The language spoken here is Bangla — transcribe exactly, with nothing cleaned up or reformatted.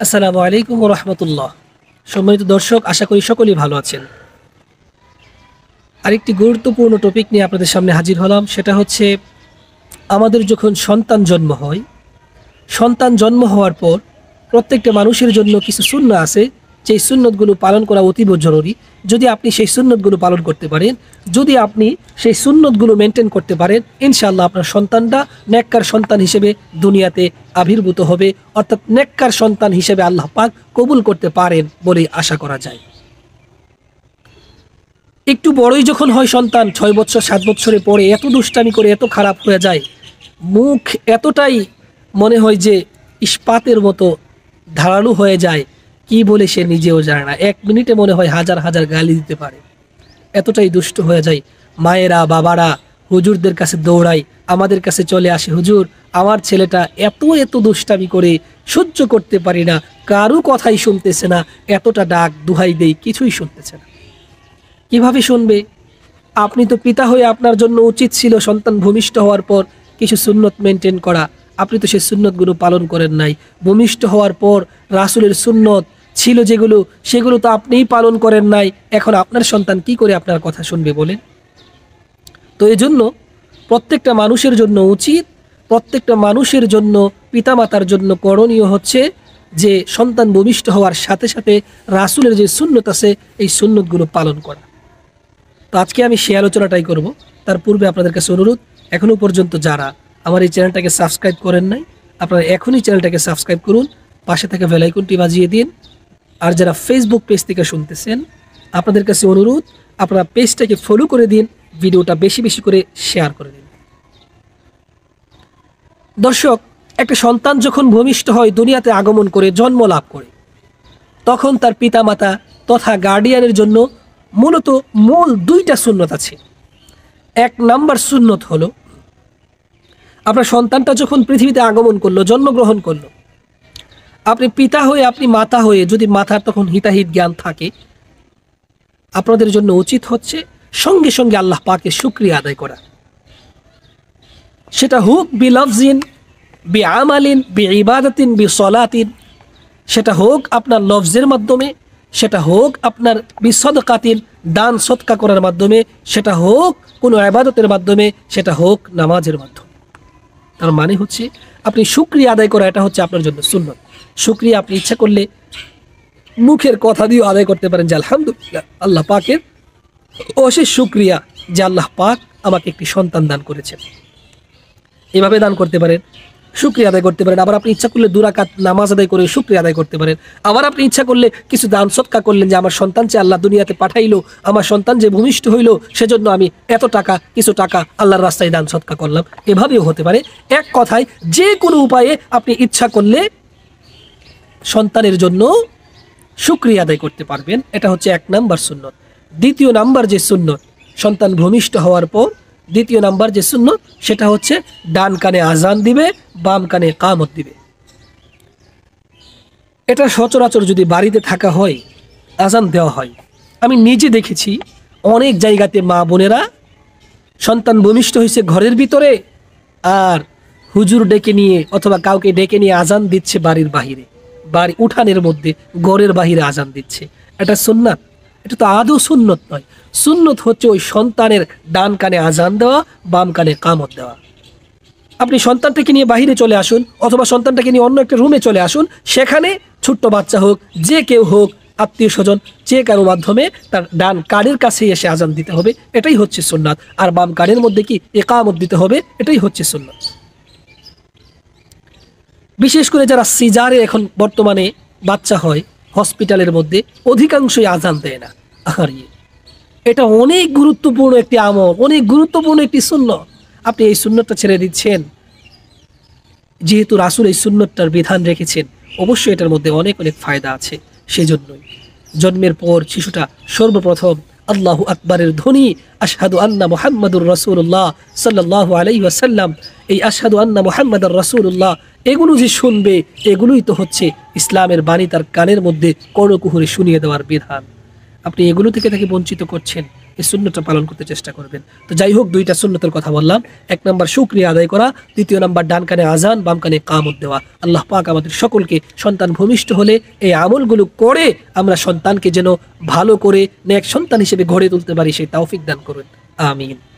আসসালামু আলাইকুম ওয়া রাহমাতুল্লাহ। সম্মানিত দর্শক, আশা করি সকলেই ভালো আছেন। আরেকটি গুরুত্বপূর্ণ টপিক নিয়ে আপনাদের সামনে হাজির হলাম। সেটা হচ্ছে আমাদের যখন সন্তান জন্ম হয়, সন্তান জন্ম হওয়ার পর প্রত্যেকটা মানুষের জন্য কিছু সুন্নাহ আছে, যেই সুন্নতগুলো পালন করা অতীব জরুরি। যদি আপনি সেই সুন্নতগুলো পালন করতে পারেন, যদি আপনি সেই সুন্নতগুলো মেনটেন করতে পারেন, ইনশাআল্লাহ আপনার সন্তানটা নেককার সন্তান হিসেবে দুনিয়াতে আবির্ভূত হবে, অর্থাৎ নেককার সন্তান হিসেবে আল্লাহ পাক কবুল করতে পারেন বলেই আশা করা যায়। একটু বড়ই যখন হয় সন্তান, ছয় বছর সাত বছরে পরে এত দুষ্টামি করে এত খারাপ হয়ে যায়, মুখ এতটাই মনে হয় যে ইস্পাতের মতো ধারালো হয়ে যায়, কি বলে সে নিজেও জানে না। এক মিনিটে মনে হয় হাজার হাজার গালি দিতে পারে, এতটাই দুষ্ট হয়ে যায়। মায়েরা বাবারা হুজুরদের কাছে দৌড়ায়, আমাদের কাছে চলে আসে, হুজুর আমার ছেলেটা এত এত দুষ্টামি করে, সহ্য করতে পারি না, কারো কথাই শুনতেছে না, এতটা ডাক দুহাই দেই, কিছুই শুনতেছে না। কিভাবে শুনবে? আপনি তো পিতা হয়ে আপনার জন্য উচিত ছিল সন্তান ভূমিষ্ঠ হওয়ার পর কিছু সুন্নত মেনটেন করা। আপনি তো সেই সুন্নতগুলো পালন করেন নাই। ভূমিষ্ঠ হওয়ার পর রাসূলের সুন্নত ছিল যেগুলো, সেগুলো তো আপনিই পালন করেন নাই। এখন আপনার সন্তান কি করে আপনার কথা শুনবে বলেন? তো এই জন্য প্রত্যেকটা মানুষের জন্য উচিত, প্রত্যেকটা মানুষের জন্য, পিতামাতার জন্য করণীয় হচ্ছে যে সন্তান ভূমিষ্ঠ হওয়ার সাথে সাথে রাসূলের যে সুন্নত আছে এই সুন্নতগুলো পালন করা। তো আজকে আমি সেই আলোচনাটাই করব। তার পূর্বে আপনাদের কাছে অনুরোধ, এখনও পর্যন্ত যারা আমার এই চ্যানেলটাকে সাবস্ক্রাইব করেন নাই, আপনারা এখনই চ্যানেলটাকে সাবস্ক্রাইব করুন, পাশে থাকা বেল আইকনটি বাজিয়ে দিন। আর যারা ফেসবুক পেজ থেকে শুনতেছেন, আপনাদের কাছে অনুরোধ, আপনারা পেজটাকে ফলো করে দিন, ভিডিওটা বেশি বেশি করে শেয়ার করে দিন। দর্শক, একটা সন্তান যখন ভূমিষ্ঠ হয়, দুনিয়াতে আগমন করে, জন্ম লাভ করে, তখন তার পিতামাতা তথা গার্ডিয়ানের জন্য মূলত মূল দুইটা সুন্নত আছে। এক নাম্বার সুন্নত হলো, আপনার সন্তানটা যখন পৃথিবীতে আগমন করলো, জন্মগ্রহণ করলো, আপনি পিতা হয়ে, আপনি মাতা হয়ে, যদি মাথার তখন হিতাহিত জ্ঞান থাকে, আপনাদের জন্য উচিত হচ্ছে সঙ্গে সঙ্গে আল্লাহ পাকের শুকরিয়া আদায় করা। সেটা হোক বি লফজিন, বি আমালিন, বি ইবাদাতিন, বি সলাতিন, সেটা হোক আপনার লফজের মাধ্যমে, সেটা হোক আপনার বিসদকাতিন, দান সদকা করার মাধ্যমে, সেটা হোক কোনো ইবাদতের মাধ্যমে, সেটা হোক নামাজের মাধ্যমে। তার মানে হচ্ছে আপনি শুকরিয়া আদায় করা, এটা হচ্ছে আপনার জন্য সুন্নত। শুকরিয়া আপনি ইচ্ছা করলে মুখের কথা দিয়েও আদায় করতে পারেন যে আলহামদুলিল্লাহ, আল্লাহ পাকের অশেষ শুকরিয়া যে আল্লাহ পাক আমাকে একটি সন্তান দান করেছেন। এভাবে দান করতে পারেন, শুকরিয়া আদায় করতে পারেন। আবার আপনি ইচ্ছা করলে দু রাকাত নামাজ আদায় করে শুকরিয়া আদায় করতে পারেন। আবার আপনি ইচ্ছা করলে কিছু দান সদকা করলেন, যে আমার সন্তান যে আল্লাহ দুনিয়াতে পাঠাইলো, আমার সন্তান যে ভূমিষ্ঠ হইলো, সেজন্য আমি এত টাকা, কিছু টাকা আল্লাহর রাস্তায় দান সদকা করলাম। এভাবেও হতে পারে। এক কথায় যে কোনো উপায়ে আপনি ইচ্ছা করলে সন্তানের জন্য শুকরিয়া আদায় করতে পারবেন। এটা হচ্ছে এক নাম্বার সুন্নত। দ্বিতীয় নাম্বার যে সুন্নত, সন্তান ভূমিষ্ঠ হওয়ার পর দ্বিতীয় নাম্বার যে সুন্নত, সেটা হচ্ছে ডান কানে আজান দিবে, বাম কানে কামত দিবে। এটা সচরাচর যদি বাড়িতে থাকা হয়, আজান দেওয়া হয়। আমি নিজে দেখেছি অনেক জায়গাতে মা বোনেরা সন্তান ভূমিষ্ঠ হয়েছে ঘরের ভিতরে, আর হুজুর ডেকে নিয়ে অথবা কাউকে ডেকে নিয়ে আজান দিচ্ছে বাড়ির বাহিরে, বাড়ি উঠানের মধ্যে, ঘরের বাহিরে আজান দিচ্ছে। এটা সুন্নাত? এটা তো আদৌ সুন্নত নয়। সুন্নত হচ্ছে ওই সন্তানের ডান কানে আজান দেওয়া, বাম কানে কামত দেওয়া। আপনি সন্তানটাকে নিয়ে বাহিরে চলে আসুন, অথবা সন্তানটাকে নিয়ে অন্য একটা রুমে চলে আসুন, সেখানে ছোট্ট বাচ্চা হোক, যে কেউ হোক, আত্মীয় স্বজন, যে কারো মাধ্যমে তার ডান কানের কাছে এসে আজান দিতে হবে, এটাই হচ্ছে সুন্নাত। আর বাম কানের মধ্যে কি ইকামত দিতে হবে, এটাই হচ্ছে সুন্নাত। বিশেষ করে যারা সিজারে এখন বর্তমানে বাচ্চা হয় হসপিটালের মধ্যে, অধিকাংশই আজান দেয় না। আর এটা অনেক গুরুত্বপূর্ণ একটি আমল, অনেক গুরুত্বপূর্ণ একটি সুন্নত। আপনি এই সুন্নতটা ছেড়ে দিচ্ছেন। যেহেতু রাসূল এই সুন্নতটার বিধান রেখেছেন, অবশ্যই এটার মধ্যে অনেক অনেক ফায়দা আছে। সেজন্যই জন্মের পর শিশুটা সর্বপ্রথম আল্লাহু আকবারের ধ্বনি, আশহাদু আন্না মুহাম্মাদুর রাসূলুল্লাহ সাল্লাল্লাহু আলাইহি ওয়াসাল্লাম, এই আশহাদু আন্না মুহাম্মাদুর রাসূলুল্লাহ, এগুলো যে শুনবে, এগুলোই তো হচ্ছে ইসলামের বাণী তার কানের মধ্যে কর্ণকুহরে শুনিয়ে দেওয়ার বিধান। আপনি এগুলো থেকে তাকে বঞ্চিত করছেন। এই সুন্নতটা পালন করতে চেষ্টা করবেন। তো যাই হোক, দুইটা সুন্নতের কথা বললাম। এক নাম্বার শুকরিয়া আদায় করা, দ্বিতীয় নাম্বার ডান কানে আজান, বাম কানে কামত দেওয়া। আল্লাহ পাক আমাদের সকলকে সন্তান ভূমিষ্ঠ হলে এই আমলগুলো করে আমরা সন্তানকে যেন ভালো করে নেক সন্তান হিসেবে গড়ে তুলতে পারি, সেই তৌফিক দান করুন। আমিন।